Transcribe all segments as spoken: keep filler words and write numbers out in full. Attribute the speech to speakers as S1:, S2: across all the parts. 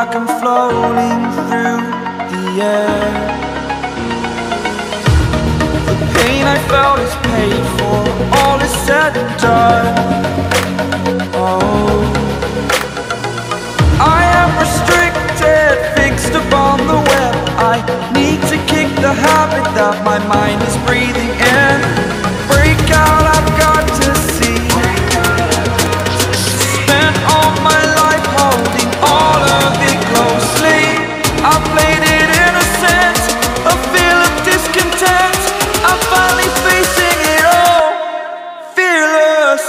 S1: like I'm floating through the air. The pain I felt is paid for, all is said and done. Oh, I am restricted, fixed upon the web. I need to kick the habit that my mind is breathing in. Break out, I've got to see. Spent all my life holding all of it closely. I played it innocent, a feel of discontent. I'm finally facing it all, fearless.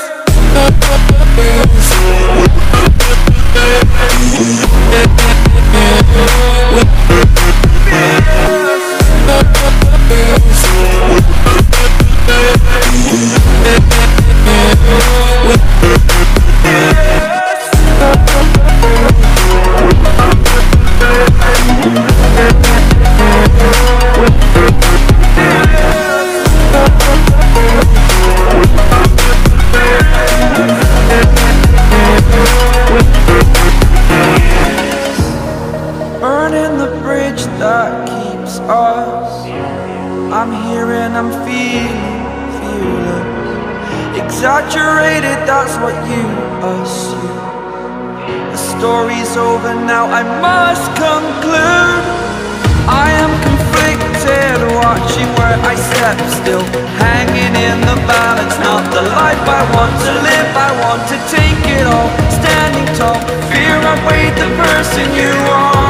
S1: Burning the bridge that keeps us. I'm here and I'm feeling fearless. Exaggerated, that's what you assume. The story's over now, I must conclude. I am conflicted, watching where I step still, hanging in the balance. Not the life I want to live, I want to take it all. Standing tall, fear I weighed the person you are.